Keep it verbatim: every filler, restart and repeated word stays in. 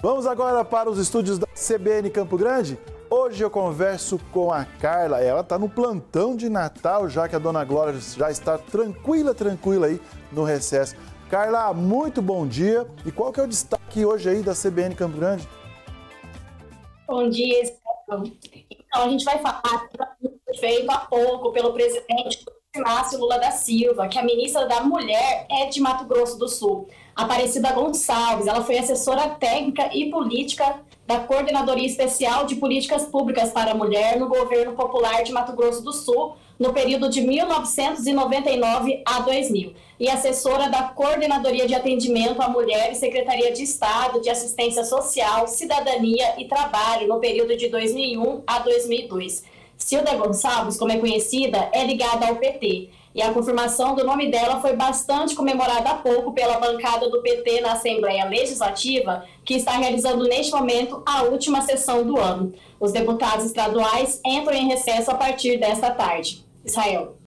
Vamos agora para os estúdios da C B N Campo Grande. Hoje eu converso com a Carla. Ela está no plantão de Natal, já que a dona Glória já está tranquila, tranquila aí no recesso. Carla, muito bom dia. E qual que é o destaque hoje aí da C B N Campo Grande? Bom dia, Estevão. Então, a gente vai falar que foi feito há pouco pelo presidente Inácio Lula da Silva, que a ministra da Mulher é de Mato Grosso do Sul, Aparecida Gonçalves. Ela foi assessora técnica e política da Coordenadoria Especial de Políticas Públicas para a Mulher no Governo Popular de Mato Grosso do Sul, no período de mil novecentos e noventa e nove a dois mil, e assessora da Coordenadoria de Atendimento à Mulher e Secretaria de Estado de Assistência Social, Cidadania e Trabalho, no período de dois mil e um a dois mil e dois. Cilda Gonçalves, como é conhecida, é ligada ao P T, e a confirmação do nome dela foi bastante comemorada há pouco pela bancada do P T na Assembleia Legislativa, que está realizando neste momento a última sessão do ano. Os deputados estaduais entram em recesso a partir desta tarde. Israel.